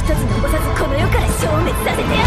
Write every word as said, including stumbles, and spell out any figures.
一つ残さずこの世から消滅させてやる。